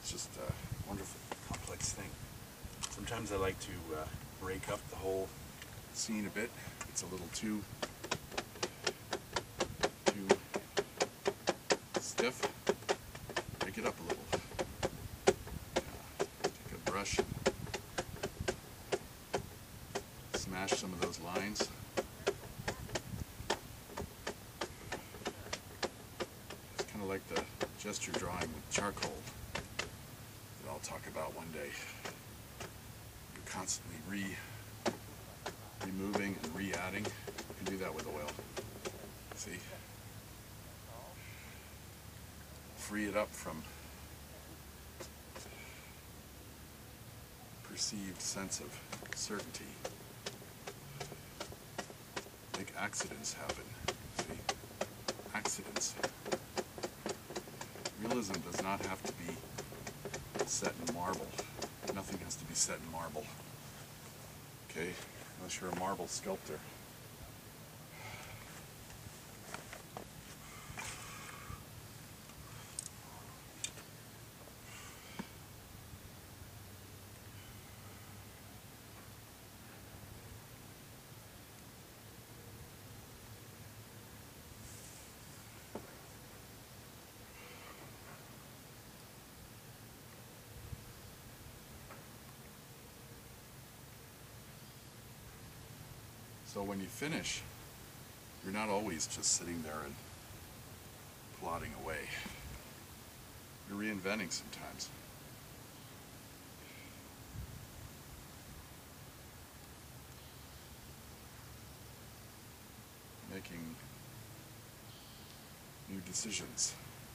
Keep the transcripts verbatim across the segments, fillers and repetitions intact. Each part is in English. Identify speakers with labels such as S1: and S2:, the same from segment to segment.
S1: It's just a wonderful, complex thing. Sometimes I like to uh, break up the whole scene a bit. It's a little too, too stiff. Break it up a little. Uh, take a brush and smash some of those lines. It's kind of like the gesture drawing with charcoal that I'll talk about one day. You're constantly re removing and re-adding. You can do that with oil. See? Free it up from perceived sense of certainty. Make accidents happen. See? Accidents. Realism does not have to be set in marble. Nothing has to be set in marble. Okay? Unless you're a marble sculptor. So when you finish, you're not always just sitting there and plodding away. You're reinventing sometimes. Making new decisions.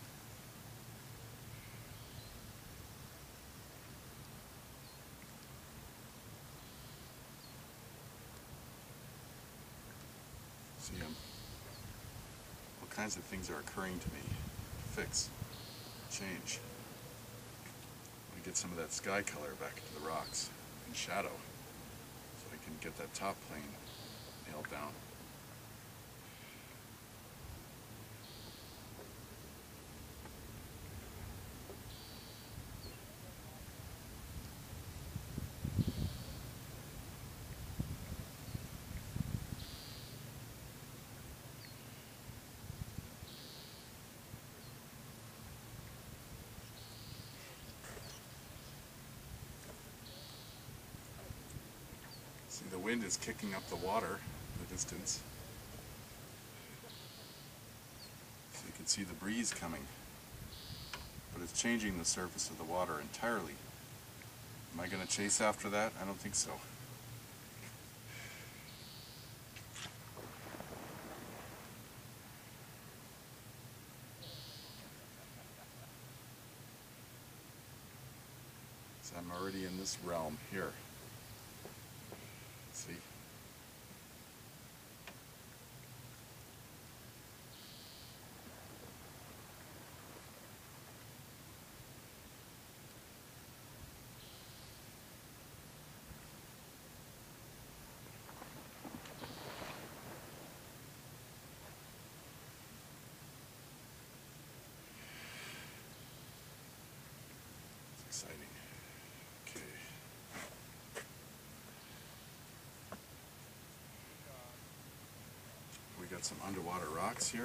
S1: See, um, all kinds of things are occurring to me. Fix, change. I want to get some of that sky color back into the rocks and shadow, so I can get that top plane nailed down. See, the wind is kicking up the water in the distance. So you can see the breeze coming. But it's changing the surface of the water entirely. Am I going to chase after that? I don't think so. So I'm already in this realm here. See? It's exciting. Okay. We got some underwater rocks here.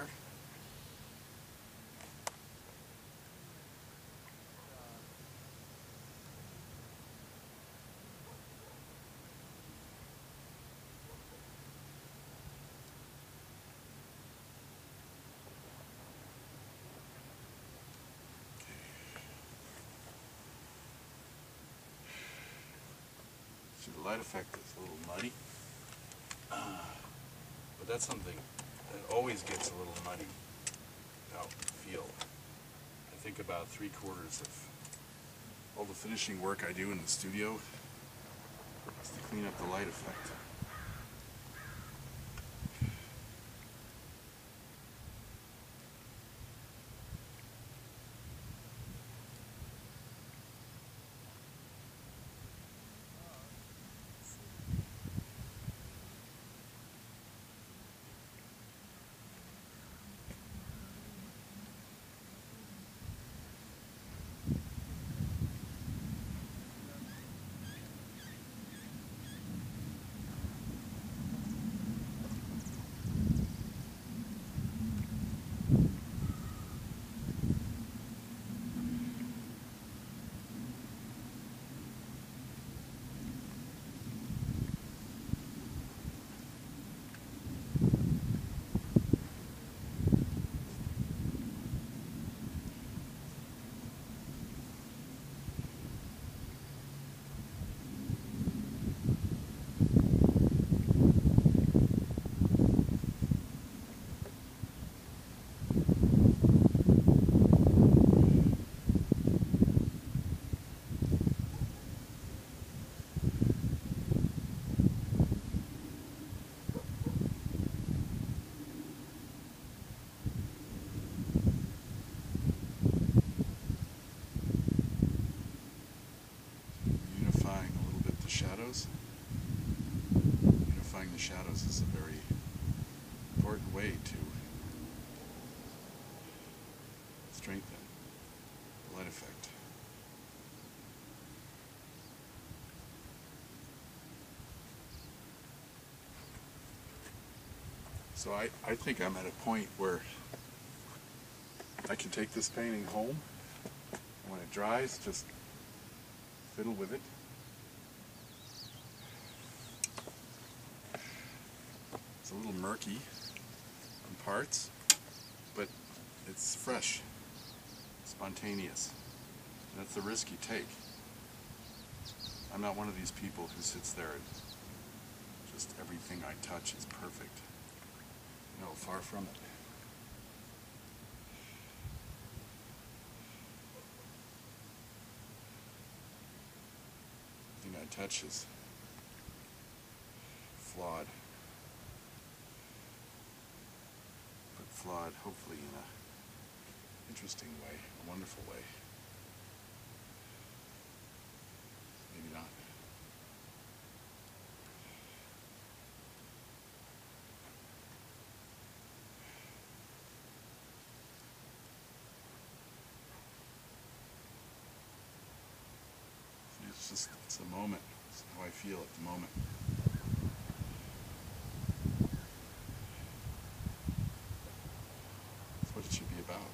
S1: See, the light effect is a little muddy, uh, but that's something that always gets a little muddy without feel. I think about three quarters of all the finishing work I do in the studio is to clean up the light effect. the shadows is a very important way to strengthen the light effect. So I, I think I'm at a point where I can take this painting home, and when it dries, just fiddle with it. It's a little murky in parts, but it's fresh, spontaneous. And that's the risk you take. I'm not one of these people who sits there and just everything I touch is perfect. No, far from it. Everything I touch is flawed. But flawed, hopefully in a interesting way, a wonderful way. Maybe not. It's just, it's a moment. It's how I feel at the moment. That's what it should be about.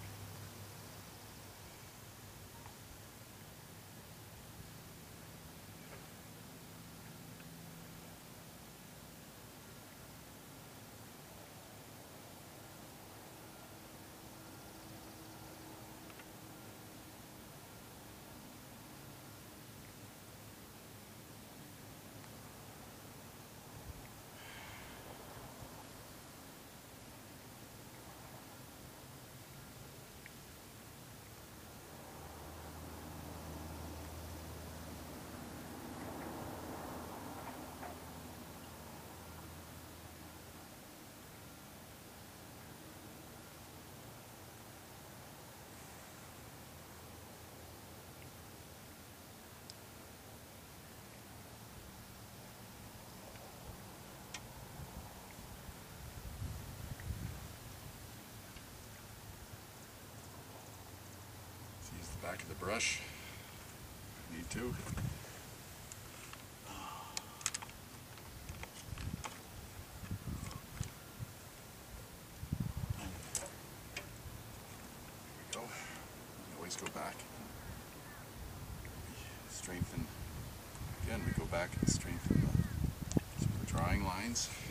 S1: Use the back of the brush if you need to. There we go. We always go back. We strengthen. Again, we go back and strengthen the, some of the drawing lines.